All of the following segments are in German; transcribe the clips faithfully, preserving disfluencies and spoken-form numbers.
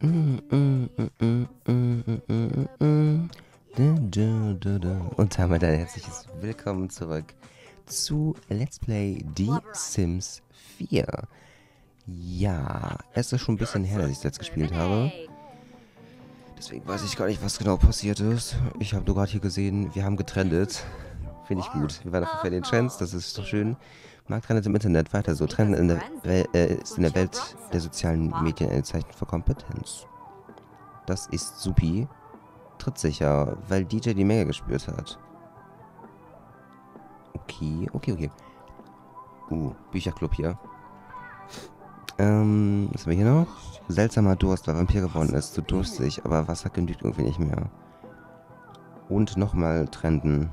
Und damit ein herzliches Willkommen zurück zu Let's Play The Sims vier. Ja, es ist schon ein bisschen her, dass ich das jetzt gespielt habe. Deswegen weiß ich gar nicht, was genau passiert ist. Ich habe nur gerade hier gesehen, wir haben getrennt. Finde ich gut. Wir waren auf den Trends, das ist doch schön. Mag Trends im Internet weiter so. Trends in der Wel äh, ist in der Welt der sozialen Medien ein Zeichen für Kompetenz. Das ist supi. Trittsicher, weil D J die Menge gespürt hat. Okay, okay, okay. Uh, Bücherclub hier. Ähm, was haben wir hier noch? Seltsamer Durst, weil Vampir geworden ist. Zu durstig, aber Wasser genügt irgendwie nicht mehr. Und nochmal trenden.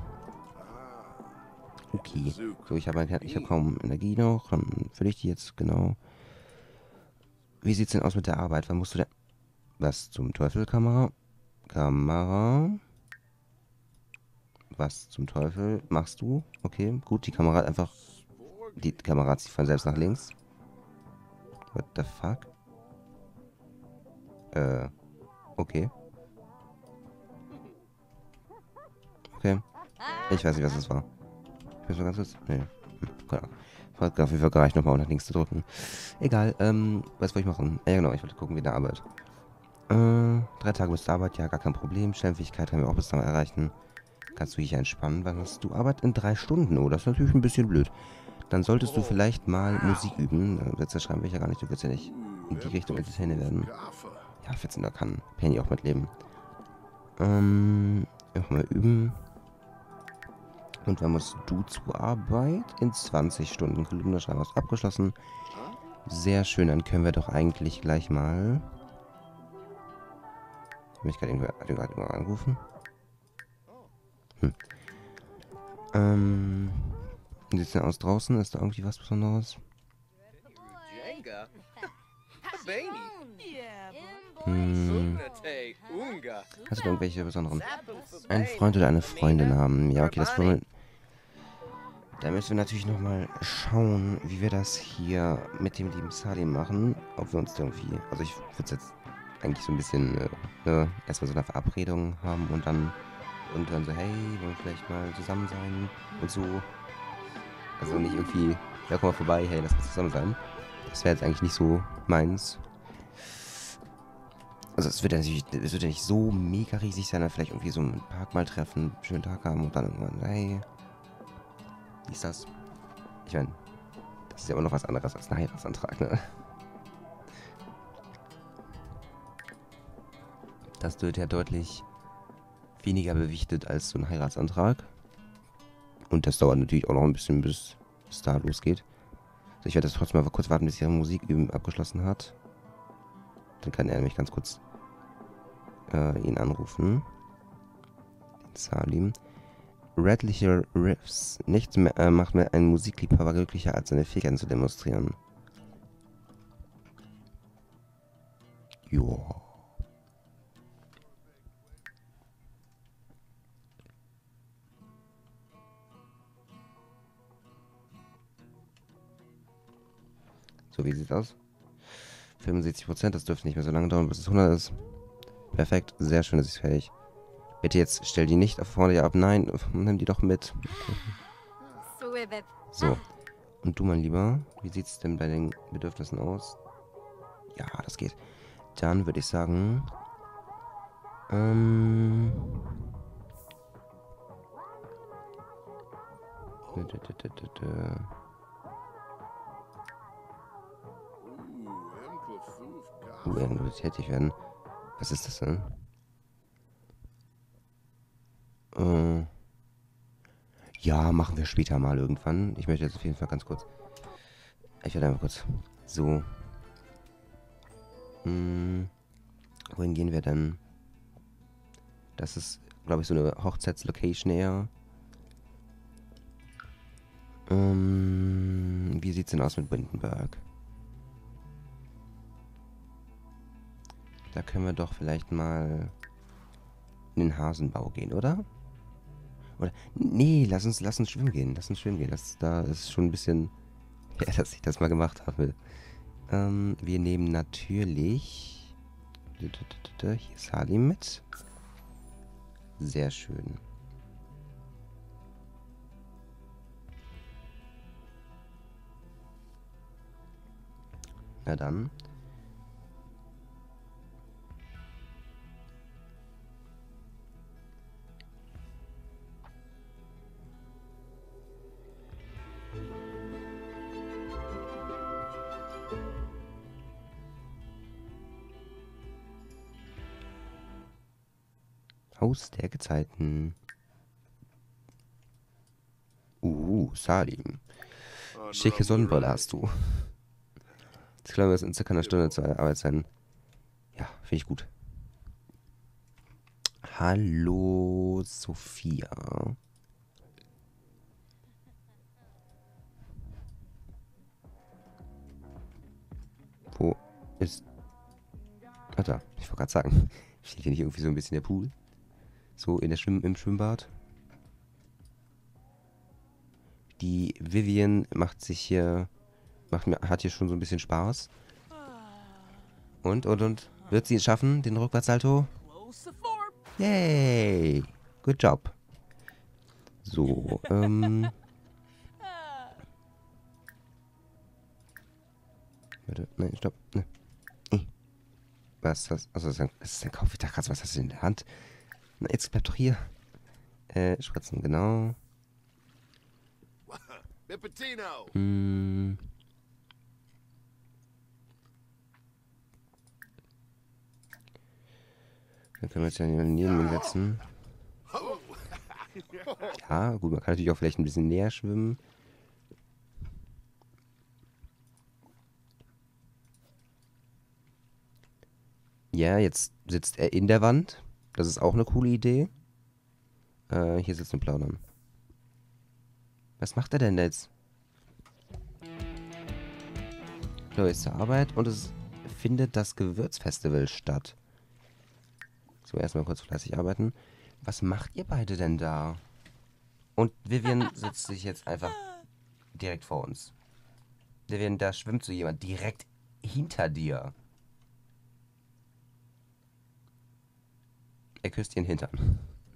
Okay. So, ich habe ich hab kaum Energie noch. Dann fülle ich die jetzt, genau. Wie sieht's denn aus mit der Arbeit? Wann musst du denn... Was zum Teufel, Kamera? Kamera. Was zum Teufel machst du? Okay, gut, die Kamera hat einfach... Die Kamera zieht von selbst nach links. What the fuck? Äh, okay. Okay. Ich weiß nicht, was das war. Ich muss mal ganz kurz... Nee. Hm, keine Ahnung. Auf jeden Fall gereicht nochmal, um nach links zu drücken. Egal, ähm, was wollte ich machen? Ja, genau, ich wollte gucken, wie der Arbeit. Äh, drei Tage bis zur Arbeit, ja, gar kein Problem. Stellenfähigkeit haben wir auch bis dahin erreichen. Kannst du dich entspannen, weil hast du Arbeit in drei Stunden? Oh, das ist natürlich ein bisschen blöd. Dann solltest du vielleicht mal Musik üben. Sätze schreiben will ich ja gar nicht, du willst ja nicht in die Richtung Entertainer werden. Ja, vierzehn, da kann Penny auch mitleben. Ähm, einfach mal üben. Und wann musst du zur Arbeit? In zwanzig Stunden. Kolumne-Schreiben hast abgeschlossen. Sehr schön, dann können wir doch eigentlich gleich mal... Hab mich gerade irgendwo angerufen? Hm. Ähm... Wie sieht's denn aus draußen? Ist da irgendwie was Besonderes? Hm. Hast du irgendwelche besonderen... Einen Freund oder eine Freundin haben? Ja, okay, das wollen wir... Da müssen wir natürlich nochmal schauen, wie wir das hier mit dem lieben Salim machen. Ob wir uns irgendwie... Also ich würde jetzt eigentlich so ein bisschen... Äh, ne, erstmal so eine Verabredung haben und dann... irgendwann so, hey, wollen wir vielleicht mal zusammen sein und so. Also nicht irgendwie, ja, komm mal vorbei, hey, lass uns zusammen sein. Das wäre jetzt eigentlich nicht so meins. Also es wird ja natürlich, es wird ja nicht so mega riesig sein, aber vielleicht irgendwie so einen Park mal treffen, einen schönen Tag haben und dann irgendwann, hey, wie ist das? Ich meine, das ist ja immer noch was anderes als ein Heiratsantrag, ne? Das wird ja deutlich weniger bewichtet als so ein Heiratsantrag. Und das dauert natürlich auch noch ein bisschen, bis es da losgeht. Also ich werde das trotzdem mal kurz warten, bis ihre Musik üben abgeschlossen hat. Dann kann er nämlich ganz kurz äh, ihn anrufen. Den Salim. Redlicher Riffs. Nichts mehr, äh, macht mir einen Musikliebhaber glücklicher, als seine Fähigkeiten zu demonstrieren. Joa. So, wie sieht's aus? fünfundsiebzig Prozent, das dürfte nicht mehr so lange dauern, bis es hundert ist. Perfekt, sehr schön, dass ich fertig. Bitte jetzt, stell die nicht auf vorne ab. Nein, nimm die doch mit. So. Und du, mein Lieber, wie sieht's denn bei den Bedürfnissen aus? Ja, das geht. Dann würde ich sagen... Ähm... Uh, irgendwo tätig werden. Was ist das denn? Äh, ja, machen wir später mal irgendwann. Ich möchte jetzt auf jeden Fall ganz kurz... Ich werde einfach kurz... So. Hm, wohin gehen wir denn? Das ist, glaube ich, so eine Hochzeitslocation eher. Ähm, wie sieht's denn aus mit Windenburg? Da können wir doch vielleicht mal in den Hasenbau gehen, oder? Oder, nee, lass uns, lass uns schwimmen gehen. Lass uns schwimmen gehen. Das, da ist schon ein bisschen, ja, dass ich das mal gemacht habe. Ähm, wir nehmen natürlich Hier ist Salim mit. Sehr schön. Na dann. Haus der Gezeiten. Uh, Salim. Schicke Sonnenbrille hast du. Jetzt klauen wir es in circa einer Stunde zur Arbeit sein. Ja, finde ich gut. Hallo, Sophia. Wo ist... Ah, da. Ich wollte gerade sagen. Steht hier nicht irgendwie so ein bisschen der Pool? So in der Schwimm im Schwimmbad. Die Vivian macht sich hier... Macht mir, hat hier schon so ein bisschen Spaß. Und, und, und. Wird sie es schaffen, den Rückwärtssalto? Yay! Good job. So, ähm... Warte, nein, stopp. Ne. Was ist das? Also, das ist ein, das ist ein Kopf. Ich dachte gerade, was hast du in der Hand? Na, jetzt bleib doch hier. Äh, Spritzen, genau. Hm. Dann können wir jetzt ja neben ihn setzen. Ja, gut, man kann natürlich auch vielleicht ein bisschen näher schwimmen. Ja, jetzt sitzt er in der Wand. Das ist auch eine coole Idee. Äh, hier sitzt ein Plaudern. Was macht er denn jetzt? So, ist zur Arbeit und es findet das Gewürzfestival statt. So, erstmal kurz fleißig arbeiten. Was macht ihr beide denn da? Und Vivian sitzt sich jetzt einfach direkt vor uns. Vivian, da schwimmt so jemand direkt hinter dir. Er küsst ihren Hintern.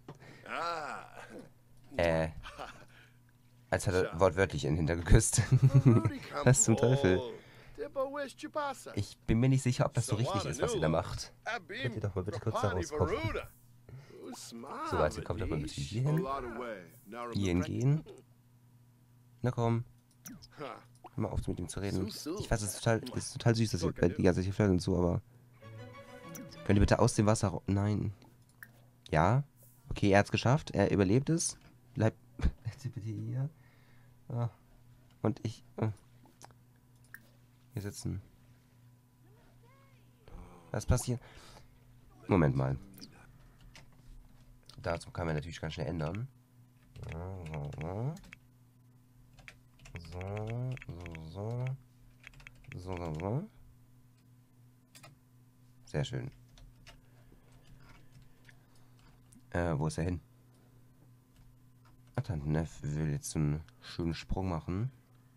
Äh. Als hat er wortwörtlich ihren Hintern geküsst. Was zum Teufel? Ich bin mir nicht sicher, ob das so richtig ist, was ihr da macht. Könnt ihr doch mal bitte kurz da rauskommen. So, warte, kommt doch mal bitte hier hin. Hier hingehen. Na komm. Hör mal auf, mit ihm zu reden. Ich weiß, es ist total, es ist total süß, dass ihr die ganze Zeit hier flirten und so, aber... Könnt ihr bitte aus dem Wasser... Nein. Ja. Okay, er hat's geschafft. Er überlebt es. Bleibt bitte hier. Ah. Und ich... Äh. Hier sitzen. Was passiert? Moment mal. Dazu kann man natürlich ganz schnell ändern. So, so. So, so, so, so, so. Sehr schön. Äh, wo ist er hin? Ach, Tante Neff will jetzt so einen schönen Sprung machen.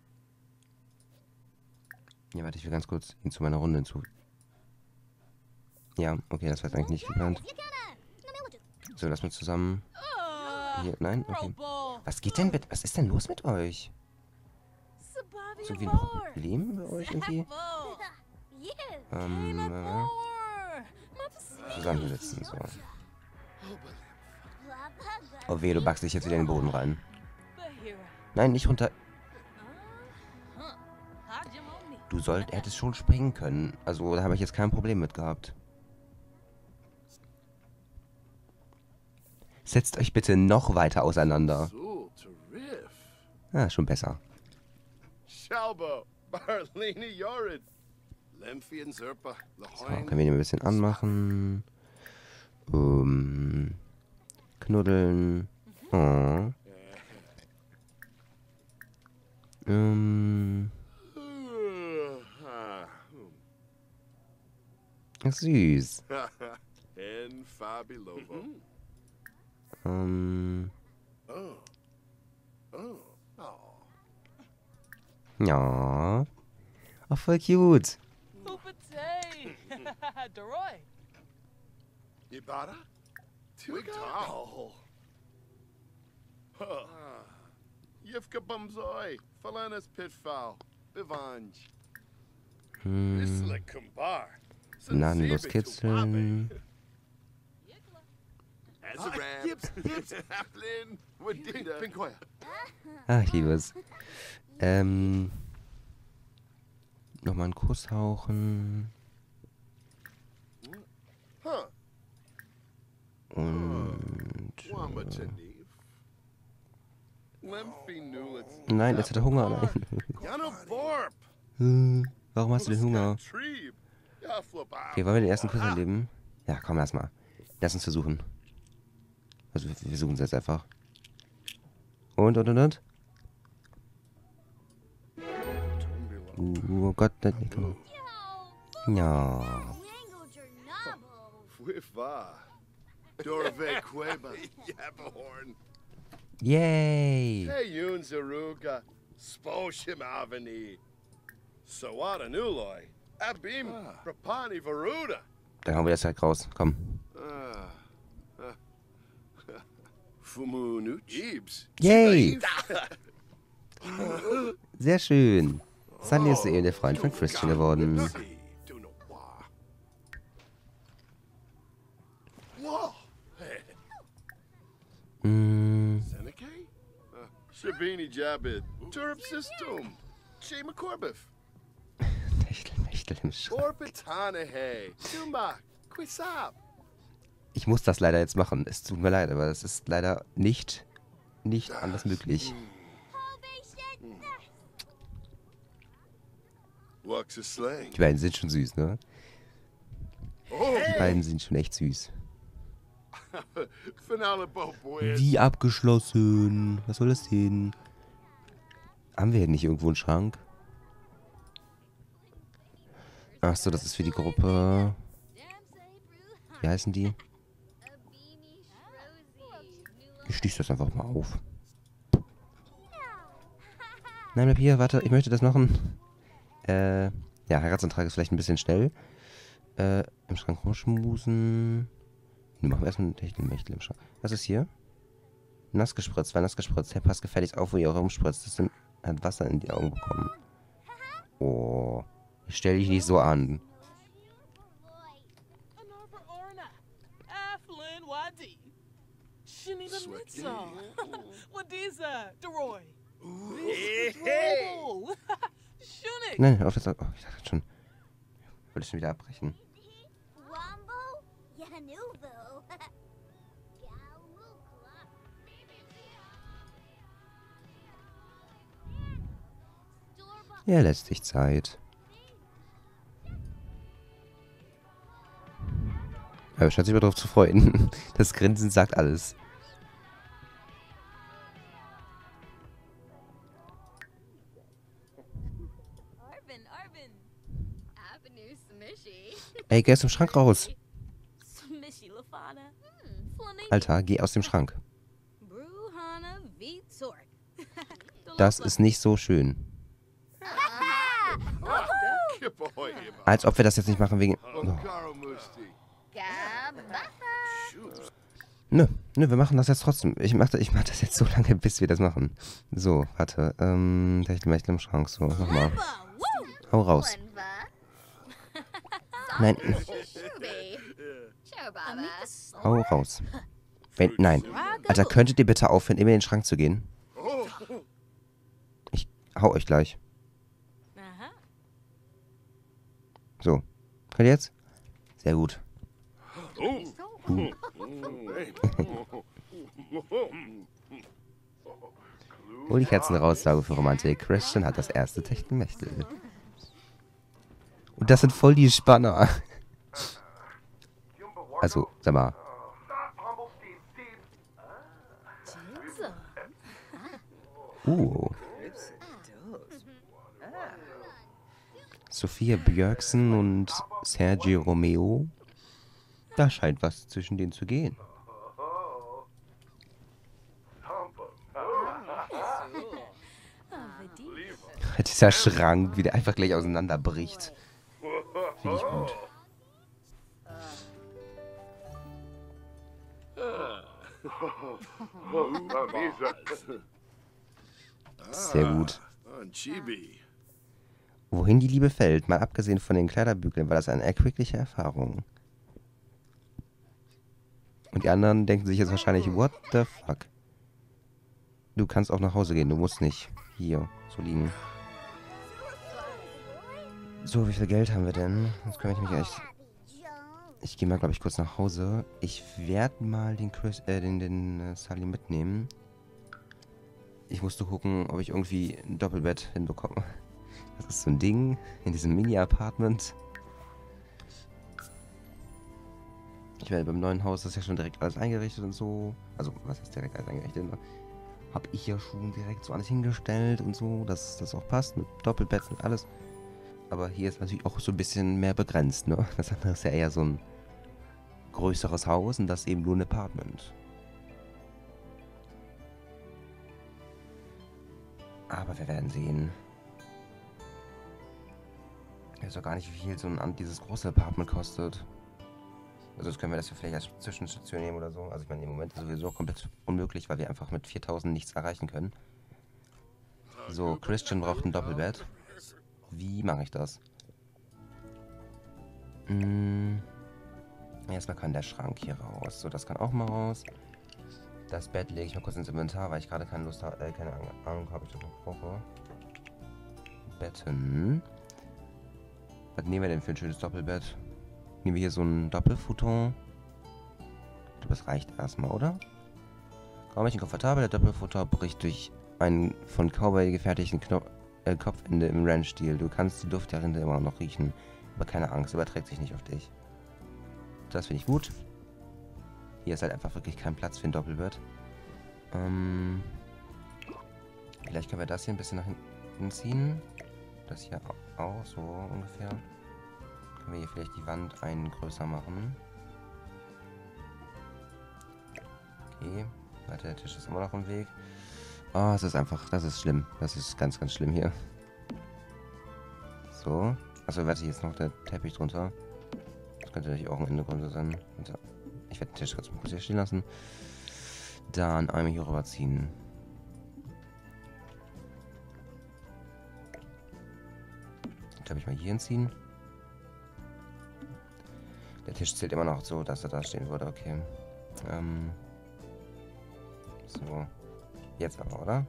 Ja, warte, ich will ganz kurz ihn zu meiner Runde hinzu. Ja, okay, das war jetzt eigentlich nicht geplant. So, lass mal zusammen. Hier, nein? Okay. Was geht denn mit... Was ist denn los mit euch? Ist irgendwie ein Problem bei euch irgendwie? Ähm, äh, zusammensitzen, so. Oh weh, du backst dich jetzt wieder in den Boden rein. Nein, nicht runter. Du sollst, er hätte schon springen können. Also, da habe ich jetzt kein Problem mit gehabt. Setzt euch bitte noch weiter auseinander. Ah, schon besser. So, können wir ihn ein bisschen anmachen. Um, knuddeln. Oh. Um. Süß. Ähm. Ja. Ach, voll cute. Ibarra? Twigtal. Yivka Bumzoi, Falanas Pitfall, Bivanj. Hm. Isla Kumbar. Gnadenlos kitzeln. Ah, ich liebe es. Ähm. Nochmal einen Kuss hauchen. Und. Äh, nein, jetzt hat er Hunger. Nein. Hm, warum hast du den Hunger? Okay, wollen wir den ersten Kuss erleben? Ja, komm, lass mal. Lass uns versuchen. Also, wir versuchen es jetzt einfach. Und, und, und, und? Uh, oh Gott, das nicht. Ja. Yay! Hey, Yun Zaruga, Sposhim Avani, Sawada Nuloy, Abim, Rapani Varuda. Dann hauen wir das halt raus. Komm. Fumu Ibs. Yay! Sehr schön. Sunny ist eben der Freund von Christian geworden. Mm. Shabini Jabid, Turp System, Shema Corbif. Techtelmechtel im Schrank. Orbitanahe, Suma, Quisab. Ich muss das leider jetzt machen. Es tut mir leid, aber es ist leider nicht, nicht anders möglich. Die beiden sind schon süß, ne? Die beiden sind schon echt süß. Wie abgeschlossen? Was soll das denn? Haben wir hier nicht irgendwo einen Schrank? Achso, das ist für die Gruppe. Wie heißen die? Ich schließe das einfach mal auf. Nein, bleib hier, warte, ich möchte das machen. Äh, ja, Heiratsantrag ist vielleicht ein bisschen schnell. Äh, im Schrank rumschmusen. Wir machen erstmal ein Techtelmechtel im Schrank. Was ist hier? Nass gespritzt, war nass gespritzt. Herr, passt gefälligst auf, wo ihr rumspritzt. Das hat Wasser in die Augen bekommen. Oh, ich stell dich nicht so an. Nein, auf das. Oh, ich dachte schon. Ich wollte schon wieder abbrechen. Er lässt sich Zeit. Aber scheint sich mal drauf zu freuen. Das Grinsen sagt alles. Ey, geh aus dem Schrank raus. Alter, geh aus dem Schrank. Das ist nicht so schön. Als ob wir das jetzt nicht machen wegen... Oh. Nö, nö, wir machen das jetzt trotzdem. Ich mach, ich mach das jetzt so lange, bis wir das machen. So, warte. Ähm, Techtelmechtel im Schrank. So, nochmal. Hau raus. Nein. Hau raus. Wenn, nein. Alter, könntet ihr bitte aufhören, immer in den Schrank zu gehen? Ich hau euch gleich. So. Könnt ihr jetzt? Sehr gut. Uh. Hol die Kerzen raus, Sage für Romantik. Christian hat das erste Techtelmechtel. Und das sind voll die Spanner. Also, sag mal. Uh. Sophia Björksen und Sergio Romeo. Da scheint was zwischen denen zu gehen. Dieser Schrank, wie der einfach gleich auseinanderbricht. Finde ich gut. Sehr gut. Ah, Chibi. Wohin die Liebe fällt, mal abgesehen von den Kleiderbügeln, war das eine erquickliche Erfahrung. Und die anderen denken sich jetzt wahrscheinlich, what the fuck? Du kannst auch nach Hause gehen, du musst nicht hier so liegen. So, wie viel Geld haben wir denn? Jetzt können wir nämlich echt... Ich gehe mal, glaube ich, kurz nach Hause. Ich werde mal den Chris, äh, den, den äh, Sully mitnehmen. Ich musste gucken, ob ich irgendwie ein Doppelbett hinbekomme. Das ist so ein Ding in diesem Mini-Apartment. Ich werde beim neuen Haus, das ist ja schon direkt alles eingerichtet und so. Also, was heißt direkt alles eingerichtet? Habe ich ja schon direkt so alles hingestellt und so, dass das auch passt mit Doppelbett und alles. Aber hier ist natürlich auch so ein bisschen mehr begrenzt, ne? Das andere ist ja eher so ein größeres Haus und das eben nur ein Apartment. Aber wir werden sehen. Ich weiß auch gar nicht, wie viel so ein dieses große Apartment kostet. Also das können wir das ja vielleicht als Zwischenstation nehmen oder so. Also ich meine, im Moment ist sowieso komplett unmöglich, weil wir einfach mit viertausend nichts erreichen können. So, Christian braucht ein Doppelbett. Wie mache ich das? Hm. Erstmal kann der Schrank hier raus. So, das kann auch mal raus. Das Bett lege ich mal kurz ins Inventar, weil ich gerade keine Lust habe, äh, keine Ahnung habe, ich das noch brauche. Betten. Was nehmen wir denn für ein schönes Doppelbett? Nehmen wir hier so ein Doppelfuton. Ich glaube, das reicht erstmal, oder? Graumännchen komfortabel, der Doppelfuton bricht durch einen von Cowboy gefertigten Knopf äh, Kopfende im Ranch-Stil. Du kannst die Duft der Rinde immer noch riechen. Aber keine Angst, überträgt sich nicht auf dich. Das finde ich gut. Hier ist halt einfach wirklich kein Platz für ein Doppelbett. Ähm, vielleicht können wir das hier ein bisschen nach hinten ziehen. Das hier auch, so ungefähr. Können wir hier vielleicht die Wand einen größer machen. Okay. Warte, der Tisch ist immer noch im Weg. Oh, es ist einfach, das ist schlimm. Das ist ganz, ganz schlimm hier. So. Achso, warte, hier ist noch der Teppich drunter. Das könnte natürlich auch ein Hintergrund sein. Ich werde den Tisch ganz kurz hier stehen lassen. Dann einmal hier rüberziehen. Den Teppich mal hier hinziehen. Der Tisch zählt immer noch so, dass er da stehen würde. Okay. Ähm. So. Jetzt aber, oder?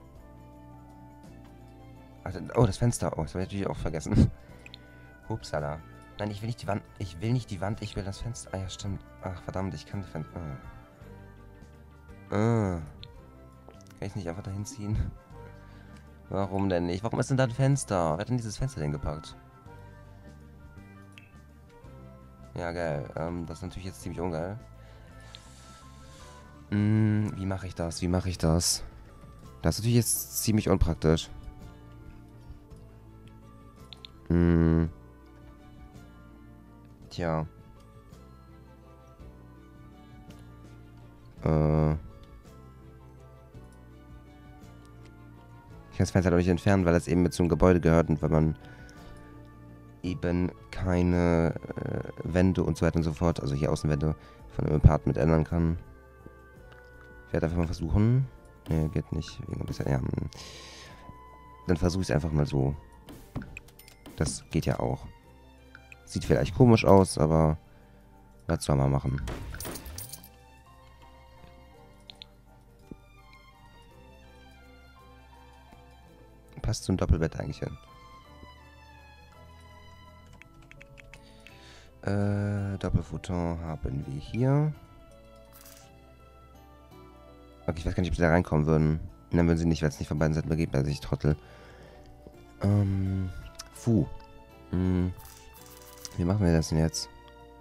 Also, oh, das Fenster. Oh, das habe ich natürlich auch vergessen. Upsala. Nein, ich will nicht die Wand. Ich will nicht die Wand, ich will das Fenster. Ah ja, stimmt. Ach, verdammt, ich kann die Fenster. Ah. Ah. Kann ich nicht einfach dahin ziehen? Warum denn nicht? Warum ist denn da ein Fenster? Wer hat denn dieses Fenster denn gepackt? Ja, geil. Ähm, das ist natürlich jetzt ziemlich ungeil. Hm, wie mache ich das? Wie mache ich das? Das ist natürlich jetzt ziemlich unpraktisch. Hm. Tja. Äh. Ich kann das Fenster dadurch entfernen, weil das eben mit zum Gebäude gehört und weil man eben keine äh, Wände und so weiter und so fort, also hier Außenwände von einem Apartment ändern kann. Ich werde einfach mal versuchen. Ne, geht nicht. Wegen ein bisschen, ja, dann versuche ich es einfach mal so. Das geht ja auch. Sieht vielleicht komisch aus, aber was soll man machen? Passt zum Doppelbett eigentlich hin. Äh, Doppelfuton haben wir hier. Okay, ich weiß gar nicht, ob sie da reinkommen würden. Dann würden sie nicht, weil es nicht von beiden Seiten begeht, also ich Trottel. Ähm, Fu. Hm. Wie machen wir das denn jetzt?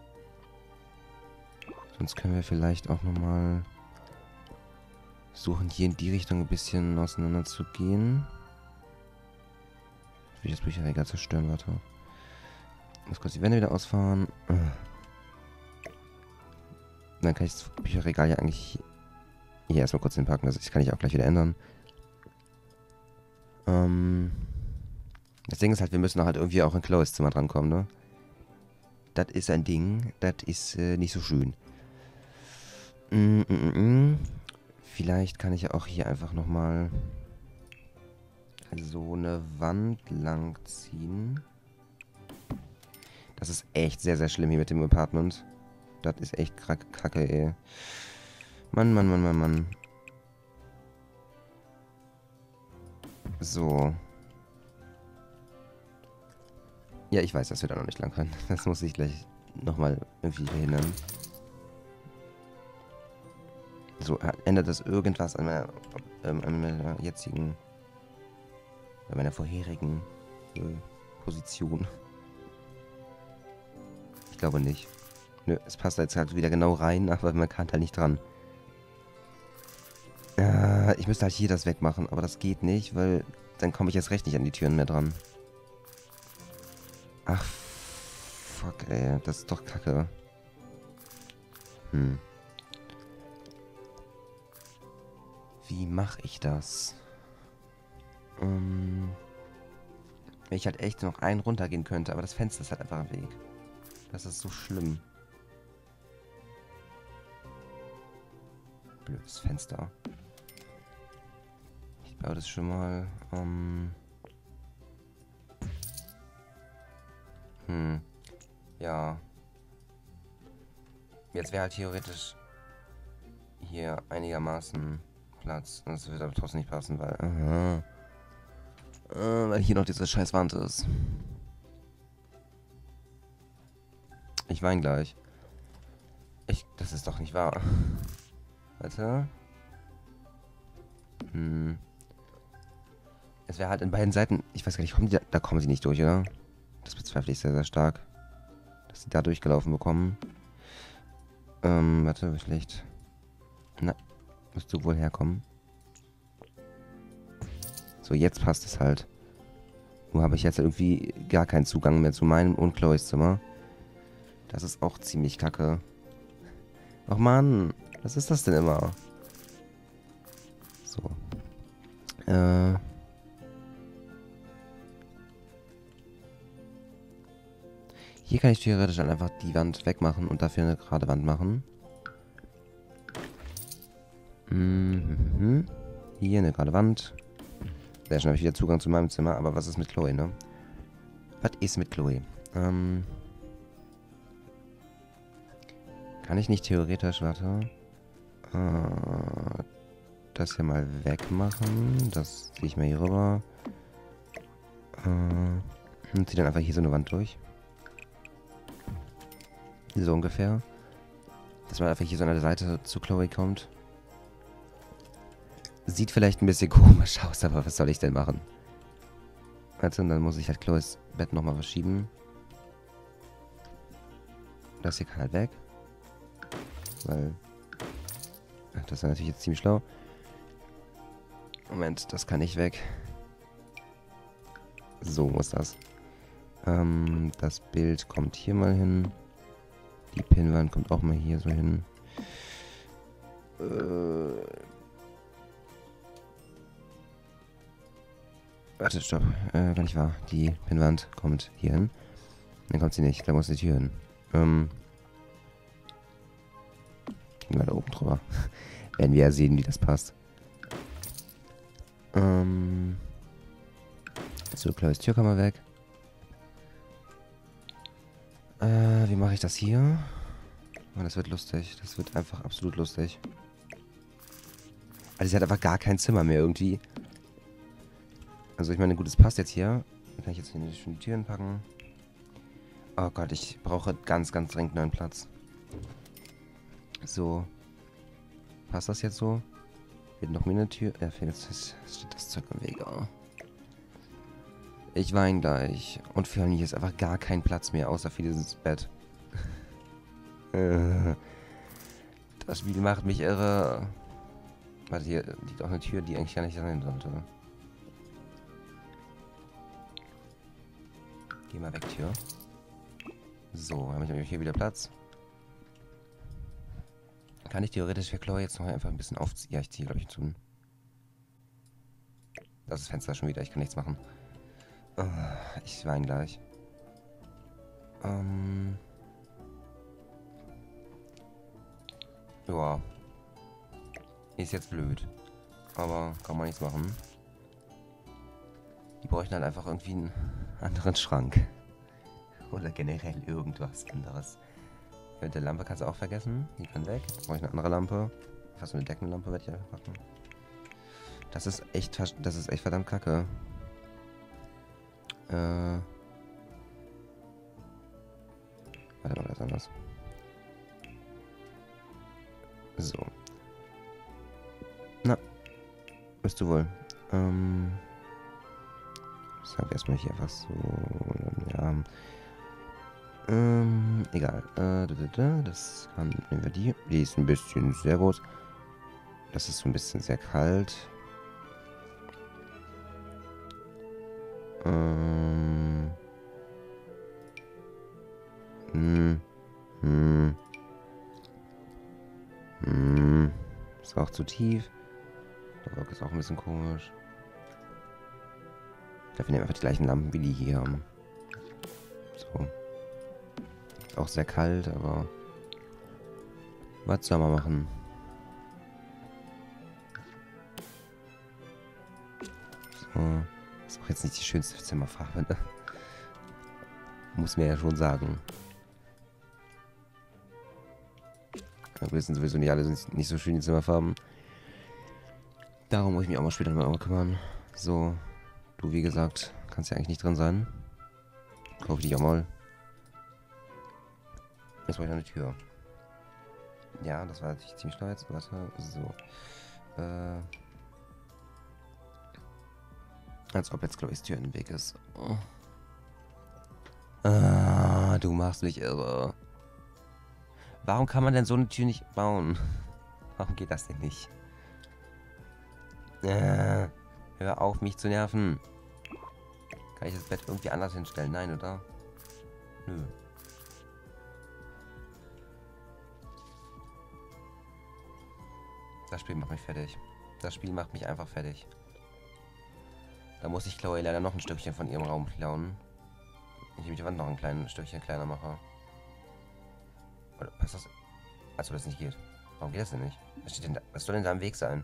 Sonst können wir vielleicht auch nochmal versuchen, hier in die Richtung ein bisschen auseinander zu gehen. Will ich das Bücherregal zerstören, warte. Ich muss kurz die Wände wieder ausfahren. Dann kann ich das Bücherregal ja eigentlich hier erstmal kurz hinpacken. Das kann ich auch gleich wieder ändern. Ähm, das Ding ist halt, wir müssen halt irgendwie auch in Chloes Zimmer drankommen, ne? Das ist ein Ding. Das ist äh, nicht so schön. Mm, mm, mm. Vielleicht kann ich ja auch hier einfach nochmal so eine Wand lang ziehen. Das ist echt sehr, sehr schlimm hier mit dem Apartment. Das ist echt kacke, ey. Mann, Mann, Mann, Mann, Mann. So. Ja, ich weiß, dass wir da noch nicht lang können. Das muss ich gleich nochmal irgendwie verhindern. So, ändert das irgendwas an meiner, ähm, an meiner jetzigen, an meiner vorherigen äh, Position? Ich glaube nicht. Nö, es passt jetzt halt wieder genau rein, aber man kann halt nicht dran. Äh, ich müsste halt hier das wegmachen, aber das geht nicht, weil dann komme ich erst recht nicht an die Türen mehr dran. Ach, fuck, ey, das ist doch kacke. Hm. Wie mache ich das? Ähm, wenn ich halt echt noch einen runtergehen könnte, aber das Fenster ist halt einfach im Weg. Das ist so schlimm. Blödes Fenster. Ich baue das schon mal. Ähm hm. Ja. Jetzt wäre halt theoretisch hier einigermaßen Platz. Das wird aber trotzdem nicht passen, weil... Aha. Äh, weil hier noch diese scheiß Wand ist. Ich weine gleich. Ich... Das ist doch nicht wahr. Warte. Hm. Es wäre halt in beiden Seiten... Ich weiß gar nicht, kommen die da, da kommen sie nicht durch, oder? Das bezweifle ich sehr, sehr stark. Dass sie da durchgelaufen bekommen. Ähm, warte, schlecht. Na, musst du wohl herkommen. So, jetzt passt es halt. Nur habe ich jetzt irgendwie gar keinen Zugang mehr zu meinem und Chloes Zimmer. Das ist auch ziemlich kacke. Ach Mann, was ist das denn immer? So. Äh. Hier kann ich theoretisch dann einfach die Wand wegmachen und dafür eine gerade Wand machen. Mhm. Hier eine gerade Wand. Sehr schnell habe ich wieder Zugang zu meinem Zimmer. Aber was ist mit Chloe, ne? Was ist mit Chloe? Ähm. Kann ich nicht theoretisch, warte. Äh, das hier mal wegmachen. Das ziehe ich mal hier rüber. Äh, und ziehe dann einfach hier so eine Wand durch. So ungefähr. Dass man einfach hier so an der Seite zu Chloe kommt. Sieht vielleicht ein bisschen komisch aus, aber was soll ich denn machen? Also, und dann muss ich halt Chloes Bett nochmal verschieben. Das hier kann halt weg. Weil... Ach, das ist natürlich jetzt ziemlich schlau. Moment, das kann nicht weg. So muss das. Ähm, das Bild kommt hier mal hin. Die Pinnwand kommt auch mal hier so hin. Äh... Warte, stopp. Äh, gar nicht wahr. Die Pinnwand kommt hier hin. Dann kommt sie nicht. Da muss die Tür hin. Ähm... Gehen wir da oben drüber. Werden wir ja sehen, wie das passt. Ähm... So, Chloes Türkammer weg. Äh, wie mache ich das hier? Oh, das wird lustig. Das wird einfach absolut lustig. Also sie hat einfach gar kein Zimmer mehr irgendwie. Also ich meine, gut, es passt jetzt hier. Dann kann ich jetzt hier schon die Türen packen. Oh Gott, ich brauche ganz, ganz dringend neuen Platz. So. Passt das jetzt so? Wird noch mehr eine Tür. Ja, jetzt steht das Zeug im Weg. Oh. Ich weine gleich. Und für mich ist einfach gar kein Platz mehr, außer für dieses Bett. Das Spiel macht mich irre. Warte, hier liegt auch eine Tür, die eigentlich gar nicht sein sollte. Geh mal weg, Tür. So, habe ich nämlich hier wieder Platz. Kann ich theoretisch für Chloe jetzt noch einfach ein bisschen aufziehen? Ja, ich ziehe, glaube ich, zu. Das ist das Fenster schon wieder, ich kann nichts machen. Oh, ich weine gleich. Ähm. Ja. Ist jetzt blöd. Aber kann man nichts machen. Die bräuchten halt einfach irgendwie einen anderen Schrank. Oder generell irgendwas anderes. Mit der Lampe kannst du auch vergessen. Die kann weg. Brauche ich eine andere Lampe. Fast eine Deckenlampe werde ich einfach machen. Das ist echt, das ist echt verdammt kacke. Äh. Warte mal, das ist anders. So. Na. Bist du wohl. Ähm. Sag erstmal hier einfach so. Ja. Ähm, egal. Äh, das kann. Nehmen wir die. Die ist ein bisschen sehr groß. Das ist so ein bisschen sehr kalt. Ähm. Hm. Hm. Hm. Ist auch zu tief. Der Rock ist auch ein bisschen komisch. Ich glaube, wir nehmen einfach die gleichen Lampen, wie die hier haben. So. Ist auch sehr kalt, aber... Was soll man machen? So. Ist auch jetzt nicht die schönste Zimmerfarbe, ne? Muss mir ja schon sagen. Ja, wir sind sowieso nicht alle nicht so schön, die Zimmerfarben. Darum muss ich mich auch mal später mal kümmern. So. Du, wie gesagt, kannst ja eigentlich nicht drin sein. Kaufe dich auch mal. Jetzt brauche ich noch eine Tür. Ja, das war natürlich ziemlich schnell jetzt. Warte, so. Äh. Als ob jetzt, glaube ich, die Tür in dem Weg ist. Oh. Ah, du machst mich irre. Warum kann man denn so eine Tür nicht bauen? Warum geht das denn nicht? Äh, hör auf, mich zu nerven. Kann ich das Bett irgendwie anders hinstellen? Nein, oder? Nö. Das Spiel macht mich fertig. Das Spiel macht mich einfach fertig. Da muss ich Chloe leider noch ein Stückchen von ihrem Raum klauen. Indem ich die Wand noch ein kleines Stückchen kleiner mache. Oder passt das? Also das nicht geht. Warum geht das denn nicht? Was steht denn da? Was soll denn da im Weg sein?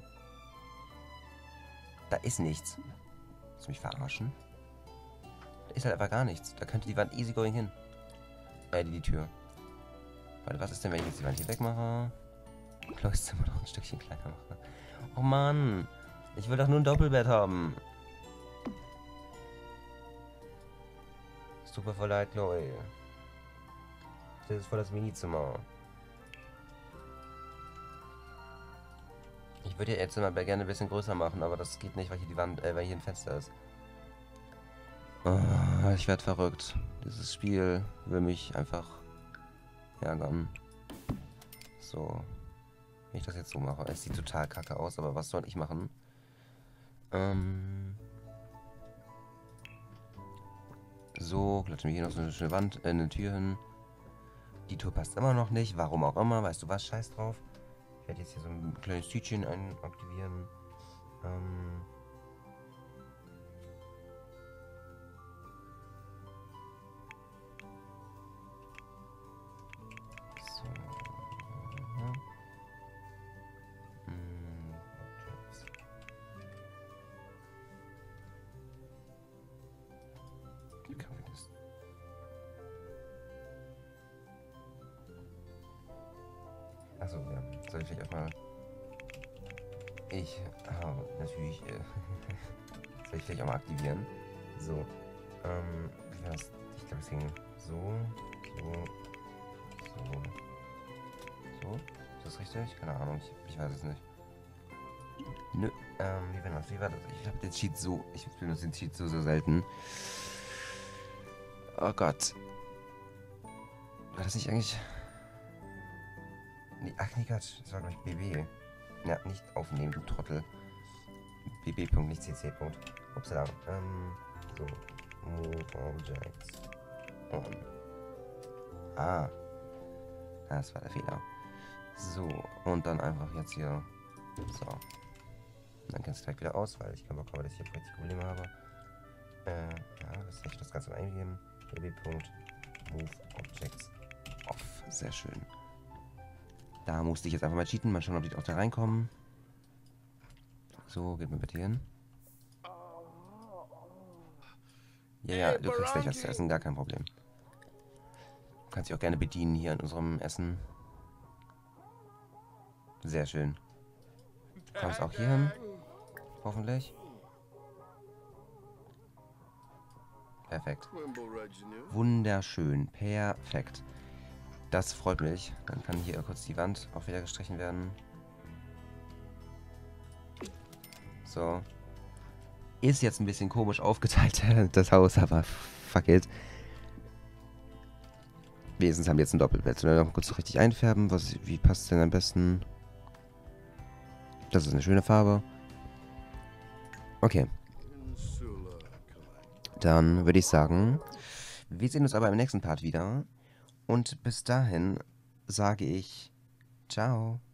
Da ist nichts. Willst du mich verarschen? Da ist halt einfach gar nichts. Da könnte die Wand easy going hin. Äh, die, die Tür. Warte, was ist denn, wenn ich jetzt die Wand hier wegmache? Chloes Zimmer noch ein Stückchen kleiner mache. Oh Mann. Ich will doch nur ein Doppelbett haben. Es tut mir voll leid, Chloe. Das ist voll das Minizimmer. Ich würde ihr Zimmer gerne ein bisschen größer machen, aber das geht nicht, weil hier die Wand, äh, weil hier ein Fenster ist. Oh, ich werde verrückt. Dieses Spiel will mich einfach ärgern. So. Wenn ich das jetzt so mache. Es sieht total kacke aus, aber was soll ich machen? Ähm. So, klatschen wir hier noch so eine schöne Wand, äh, eine Tür hin. Die Tür passt immer noch nicht, warum auch immer, weißt du was, scheiß drauf. Ich werde jetzt hier so ein kleines Tütchen aktivieren. Ähm. So. Ja. Hm, Objects. Wie kann man das? Achso, ja. Soll ich vielleicht erstmal. Ich habe natürlich. Äh, soll ich vielleicht auch mal aktivieren? So. Ähm, wie war's? Ich glaube, es ging so. So. So. So. Ist das richtig? Keine Ahnung, ich, ich weiß es nicht. Nö. Ähm, wie war das? Wie war das? Ich habe den Cheat so. Ich benutze den Cheat so, so selten. Oh Gott. War das nicht eigentlich. Nee, ach nee, Gott. Das war, glaube ich, B B. Ja, nicht aufnehmen, du Trottel. B B. nicht C C. Upsala. Ähm, so. Move Objects. On. Ah. Das war der Fehler. So. Und dann einfach jetzt hier. So. Dann kannst du direkt wieder aus, weil ich keinen Bock habe, dass ich hier richtig Probleme habe. Äh, ja, das ich das Ganze mal eingeben. B B. Move Objects off. Sehr schön. Da musste ich jetzt einfach mal cheaten, mal schauen, ob die auch da reinkommen. So, geht mal bitte hin. Ja, ja, du kriegst gleich was zu essen, gar kein Problem. Du kannst dich auch gerne bedienen hier in unserem Essen. Sehr schön. Du kommst auch hier hin. Hoffentlich. Perfekt. Wunderschön. Perfekt. Das freut mich. Dann kann hier kurz die Wand auch wieder gestrichen werden. So. Ist jetzt ein bisschen komisch aufgeteilt, das Haus, aber fuck it. Wenigstens haben wir jetzt ein Doppelbett. Sollen wir noch kurz richtig einfärben? Was, wie passt es denn am besten? Das ist eine schöne Farbe. Okay. Dann würde ich sagen, wir sehen uns aber im nächsten Part wieder. Und bis dahin sage ich ciao.